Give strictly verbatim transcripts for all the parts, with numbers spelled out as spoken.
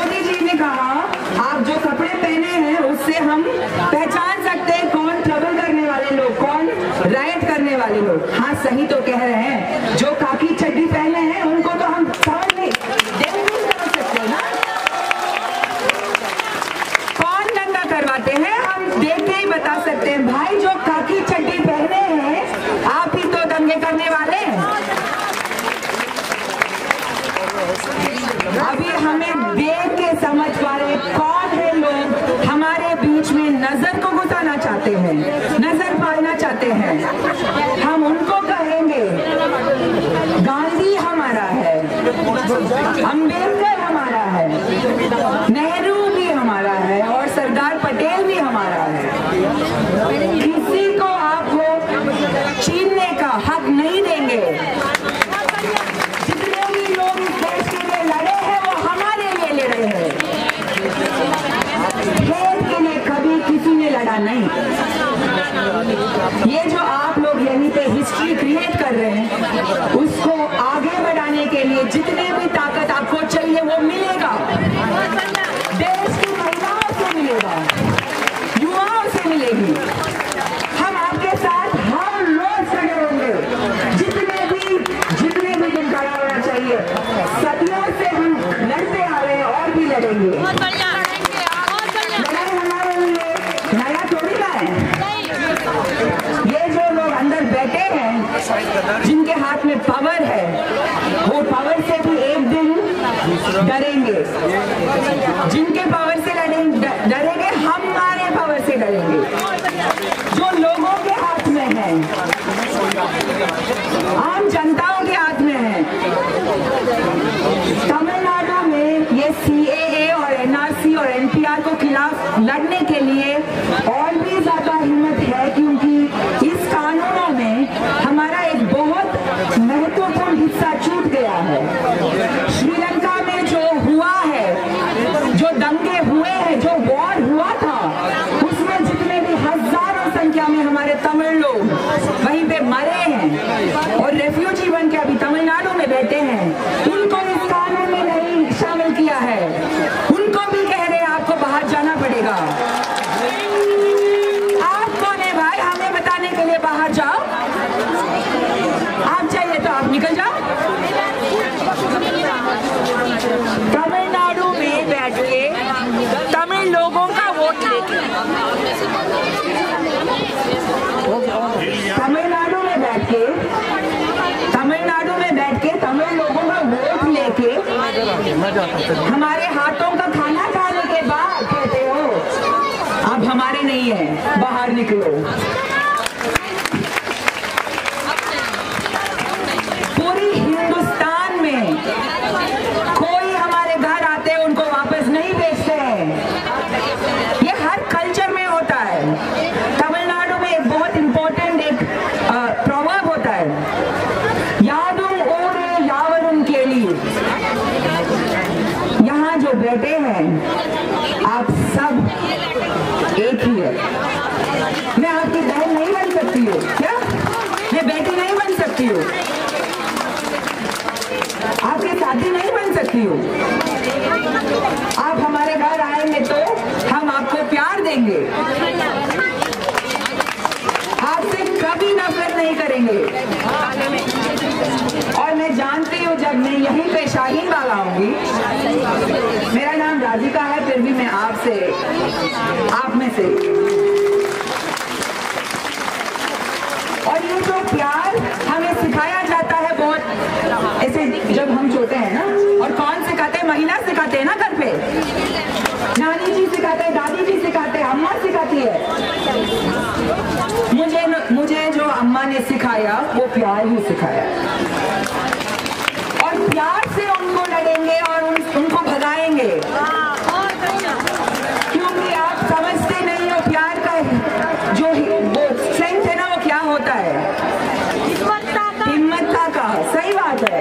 मोदी जी ने कहा आप जो कपड़े पहने हैं उससे हम पहचान सकते हैं कौन ट्रबल करने वाले लोग, कौन राइट करने वाले लोग। हाँ सही तो कह रहे हैं, जो खाकी चड्डी पहने हैं उनको तो हम समझ नहीं समझ सकते ना, कौन दंगा करवाते हैं हम देख के ही बता सकते हैं। भाई जो खाकी चड्डी पहने हैं आप ही तो दंगे करने वाले हैं। अभी हमें देख के समझ पा रहे कौन है लोग हमारे बीच में नजर को घुसाना चाहते हैं, नजर पाना चाहते हैं। हम उनको कहेंगे गांधी हमारा है, अंबेडकर हमारा है, नेहरू भी हमारा है और सरदार पटेल भी हमारा है। किसी को आप वो छीनने का हक नहीं देंगे। जितने भी लोग इस देश के लिए लड़े हैं वो हमारे लिए लड़े हैं, खेल के लिए कभी किसी ने लड़ा नहीं। ये जो आप लोग यहीं पे हिस्ट्री क्रिएट कर रहे हैं उसको आगे बढ़ाने के लिए जितने भी ताकत आपको चाहिए वो मिलेगा, देश की महिलाओं से मिलेगा, युवाओं से मिलेगी। हम आपके साथ हर रोज खड़े होंगे, जितने भी जितने भी दिन खड़ा होना चाहिए। सदियों से हम लड़ते आ रहे हैं और भी लड़ेंगे। लड़ाई हमारे लिए नया थोड़ी ना है। ये जो लोग अंदर बैठे हैं जिनके हाथ में पावर है वो पावर से भी एक दिन डरेंगे। जिनके पावर से डरेंगे हमारे पावर से डरेंगे, जो लोगों के हाथ में है, आम जनताओं के हाथ में है। तमिलनाडु में ये सी ए ए और एन आर सी और एन पी आर को खिलाफ लड़ने के लिए और भी ज्यादा हिम्मत है क्योंकि इस कानूनों में हमारा एक बहुत महत्वपूर्ण हिस्सा छूट गया है। श्रीलंका में जो हुआ है, जो दंगे हुए हैं, जो वॉर हुआ था, उसमें जितने भी हजारों संख्या में हमारे तमिल लोग वहीं पे मरे हैं और रेफ्यूजी बन के अभी तमिलनाडु में बैठे हैं, उनको इस कानून में नहीं शामिल किया है। उनको भी कह रहे हैं आपको बाहर जाना पड़ेगा। आप कौन है भाई हमें बताने के लिए बाहर जाओ? आप चाहिए तो आप निकल जाओ। तमिलनाडु में बैठ के तमिल लोगों का वोट लेके, तमिलनाडु में बैठ के तमिलनाडु में बैठ के तमिल लोगों का वोट लेके हमारे हाथों का खाना खाने के बाद कहते हो अब हमारे नहीं है, बाहर निकलो। पूरी हिंदुस्तान में कोई हमारे घर आते हैं उनको वापस नहीं भेजते हैं। ये हर कल्चर में होता है। तमिलनाडु में एक बहुत इंपॉर्टेंट एक प्रॉवर्ब होता है, यादुम ओरे यावरुम केली। यहाँ जो बैठे हैं आप सब एक ही है। मैं आपकी बहन नहीं बन सकती हूँ क्या? मैं बेटी नहीं बन सकती हूँ, आपके साथी नहीं बन सकती हूँ। आप हमारे घर आएंगे तो हम आपको प्यार देंगे, आपसे कभी नफरत नहीं करेंगे। और मैं जानती हूँ जब मैं यहीं पे शाहीन बाग आऊंगी, मेरा नाम राधिका है, फिर भी मैं आपसे आप में से और ये जो प्यार हमें सिखाया जाता है बहुत ऐसे जब हम छोटे हैं ना, और कौन सिखाते हैं? महिला सिखाते हैं ना घर पे, नानी जी सिखाते हैं, दादी जी सिखाते हैं, अम्मा सिखाती है। मुझे मुझे जो अम्मा ने सिखाया वो प्यार ही सिखाया, और प्यार से उनको लड़ेंगे और उन, उनको भगाएंगे, क्योंकि आप समझते नहीं हो प्यार का जो वो स्ट्रेंथ है ना वो क्या होता है, हिम्मत का। सही बात है।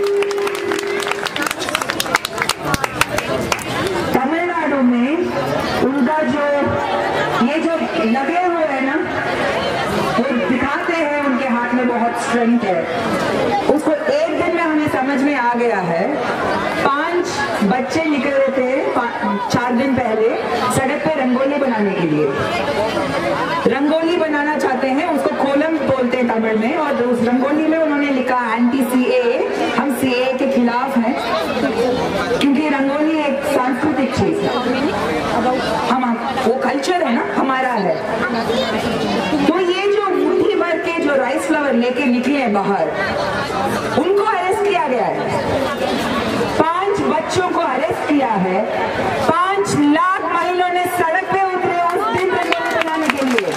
तमिलनाडु में उनका जो ये जो लगे हुए हैं ना वो दिखाते हैं उनके हाथ में बहुत स्ट्रेंथ है। उसको एक दिन में हमें समझ में आ गया है। पांच बच्चे निकले थे, चार दिन पहले सड़क पे रंगोली बनाने के लिए रंगोली बनाना चाहते हैं, उसको कोलम बोलते हैं तमिल में, और उस रंगोली में उन्होंने लिखा एंटी सीएए, हम सीएए के खिलाफ हैं, क्योंकि रंगोली एक सांस्कृतिक चीज है, हम वो कल्चर है ना, हमारा है। तो ये जो मुट्ठी भर के जो राइस फ्लावर लेके निकले हैं बाहर, उनको अरेस्ट किया गया है। पांच बच्चों को अरेस्ट किया है। पांच लाख महिलाओं ने सड़क पे उतरे उस दिन रंगोली बनाने के लिए।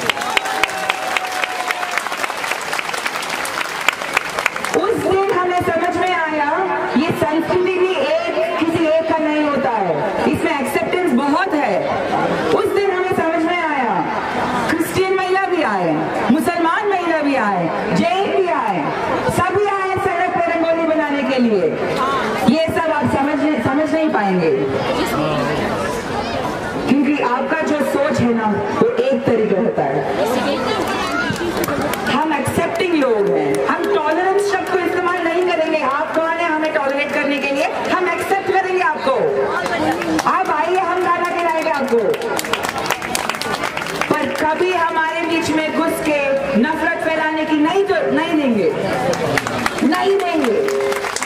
उस दिन हमें समझ में आया ये संस्कृति भी एक किसी एक का नहीं होता है, इसमें एक्सेप्टेंस बहुत है। उस दिन हमें समझ में आया क्रिश्चियन महिला भी आए, मुसलमान महिला भी आए, जैन भी आए, सभी आए सड़क पे रंगोली बनाने के लिए। ये सब आप समझ समझ नहीं पाएंगे, क्योंकि आपका जो सोच है ना वो एक तरीका होता है। हम एक्सेप्टिंग लोग हैं, हम टॉलरेंस शब्द को इस्तेमाल नहीं करेंगे। आप कौन है हमें टॉलरेट करने के लिए? हम एक्सेप्ट करेंगे आपको। आप आइए, हम गाना गिराएंगे आपको, पर कभी हमारे बीच में घुस के नफरत फैलाने की नहीं तो नहीं देंगे, नहीं देंगे।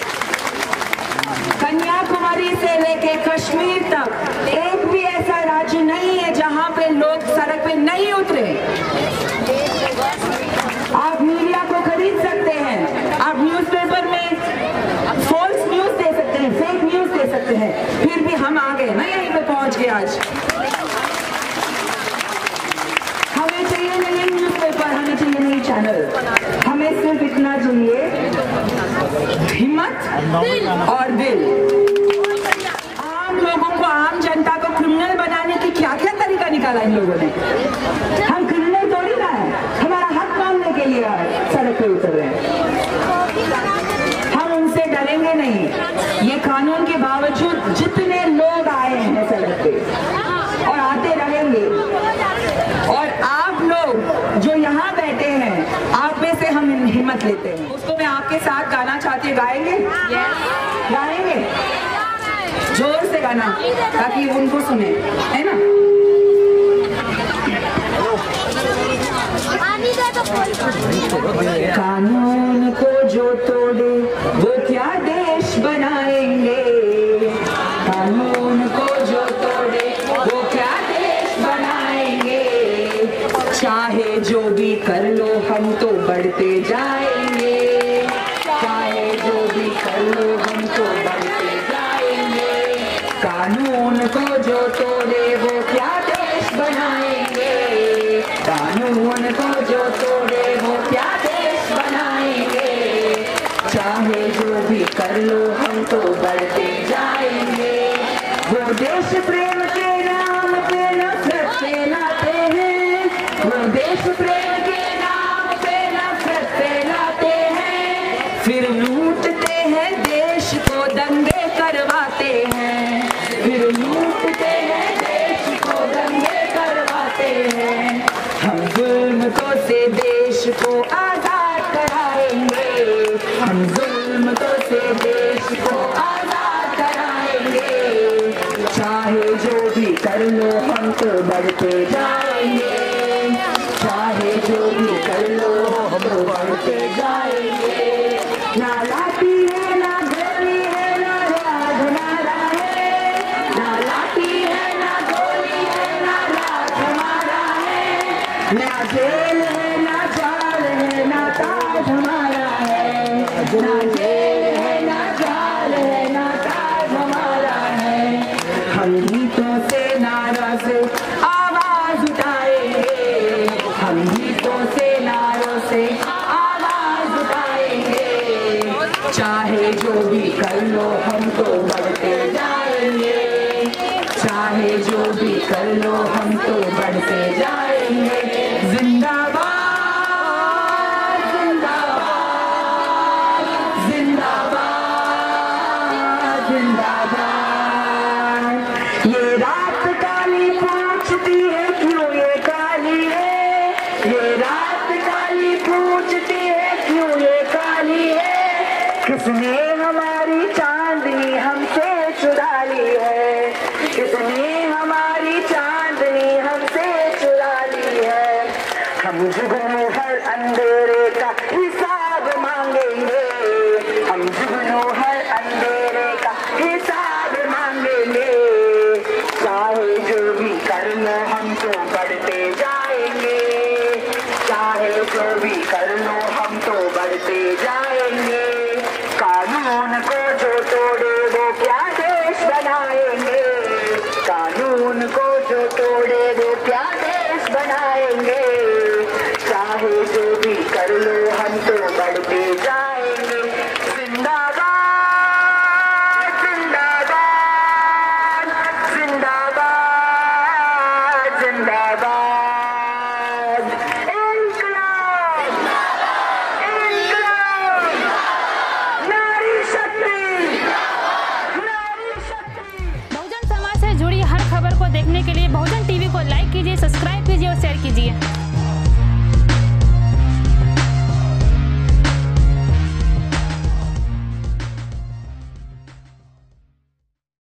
कन्याकुमारी से लेके कश्मीर तक एक भी ऐसा राज्य नहीं है जहां पे लोग सड़क पे नहीं उतरे। आप मीडिया को खरीद सकते हैं, आप न्यूज़पेपर में फॉल्स न्यूज दे सकते हैं, फेक न्यूज दे सकते हैं, फिर भी हम आ गए ना, यहीं पे पहुंच गए आज। हमें चाहिए नहीं न्यूज़पेपर, हमें चाहिए नहीं चैनल, हमें सिर्फ इतना चाहिए हिम्मत और दिल। आम लोगों को, आम जनता को क्रिमिनल बनाने की क्या क्या तरीका निकाला इन लोगों ने। हम क्रिमिनल थोड़ी ना है, हमारा हक मांगने के लिए सड़क पे उतर रहे हैं। हम उनसे डरेंगे नहीं। ये कानून के बावजूद जितने लोग आए हैं सड़क पे और आते रहेंगे, और आप लोग जो यहाँ बैठे हैं, आप में से हम हिम्मत लेते हैं। उसको मैं आपके साथ गाना चाहती हूँ, गाएंगे? गाएंगे जोर से गाना, ताकि उनको सुने, है ना? कानून को जो तोड़े वो क्या देश बनाएंगे, कानून को जो तोड़े वो क्या देश बनाएंगे। चाहे जो भी कर लो हम तो बढ़ते जाएंगे, चाहे जो भी कर लो हम तो बढ़ते जाएंगे। कानून को जो तोड़े वो क्या देश बनाएंगे, कानून को जो तोड़े वो क्या देश बनाएंगे। चाहे जो भी कर लो हम तो बढ़ते जाएंगे। वो देश प्रेम के नाम पे नफरत फैलाते हैं, वो देश प्रेम के नाम पे नफरत फैलाते हैं, फिर लूटते हैं देश को, दंगे करवाते हैं, फिर लूटते हैं देश को, दंगे करवाते हैं। हम जुल्म को से देश को आजाद कराएंगे, हम जुल्म को से देश को आजाद कराएंगे। चाहे जो भी कर लो हम तो बढ़ते जाएंगे, चाहे जो भी कर लो हम तो बढ़ते जाएंगे। ना लाठी है ना गोली है ना राज हमारा है, ना लाठी है ना गोली है ना राज हमारा है, ना जेल है ना जाल है ना ताज हमारा है, ना जेल है ना जाल है ना ताज हमारा है। हम गीतों से नारा से आवाज उठाएंगे, हम गीतों से नारों से आवाज उठाएंगे। चाहे जो भी कर लो हम तो बढ़ते जाएंगे, चाहे जो भी कर लो हम तो बढ़ते जाएंगे। जिंदाबाद जिंदाबाद जिंदाबाद जिंदाबाद। ये रात काली पूछती है क्यों ये काली है, ये रात काली पूछती है क्यों ये काली है। किसने हमारी चांदनी हमसे चुरा ली है, किसने जुगनू हर अंधेरे का हिसाब मांगेंगे, हम जुगनू हर अंधेरे का हिसाब मांगेंगे। चाहे जो भी कर लो हम तो बढ़ते जाएंगे, चाहे जो भी कर लो हम तो बढ़ते जाएंगे। कानून को जो तोड़े वो क्या देश बनाएंगे, कानून को जो तोड़े वो क्या देश बनाएंगे। चाहे जो भी कर लो हम तो बढ़ते जाएंगे। जिंदाबाद जिंदाबाद जिंदाबाद जिंदाबाद। इंकलाब इंकलाब, नारी शक्ति नारी शक्ति। बहुजन समाज से जुड़ी हर खबर को देखने के लिए बहुजन टीवी को लाइक